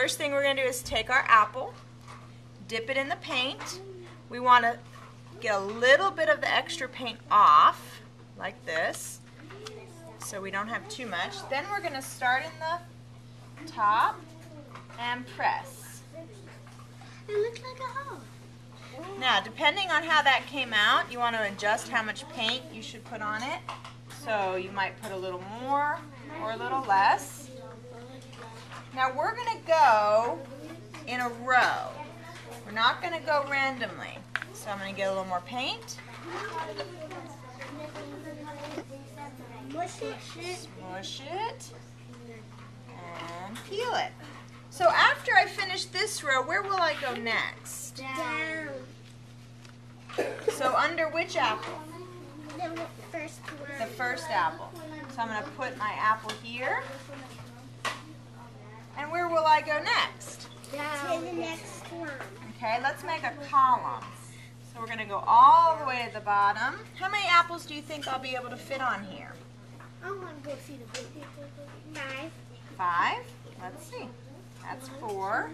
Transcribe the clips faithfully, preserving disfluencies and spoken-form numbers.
first thing we're going to do is take our apple, dip it in the paint. We want to get a little bit of the extra paint off, like this, so we don't have too much. Then we're going to start in the top and press. It looks like a hole. Now, depending on how that came out, you want to adjust how much paint you should put on it. So you might put a little more or a little less. Now we're going to go in a row. We're not going to go randomly. So I'm going to get a little more paint. Smush it. Smush it. And peel it. So after I finish this row, where will I go next? Down. So under which apple? The first one. The first apple. So I'm going to put my apple here. And where will I go next? Down. To the next one. Okay, let's make a column. So we're going to go all the way to the bottom. How many apples do you think I'll be able to fit on here? I want to go see the big people. Five. Five? Let's see. That's four.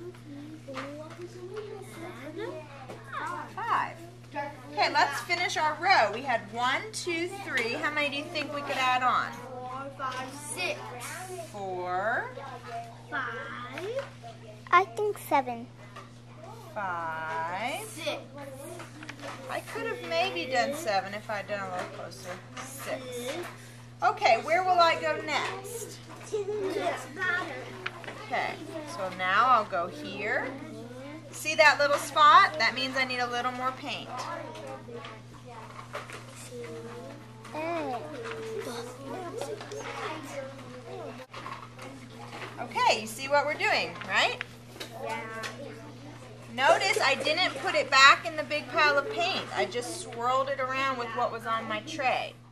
Five. Okay, let's finish our row. We had one, two, three. How many do you think we could add on? Four, five, six. Four. Five. I think seven. Five. Six. I could have maybe done seven if I'd done a little closer. Six. Okay, where will I go next? To the next bottom. Okay, so now I'll go here. See that little spot? That means I need a little more paint. Hey. Okay, you see what we're doing, right? Yeah. Notice I didn't put it back in the big pile of paint. I just swirled it around with what was on my tray.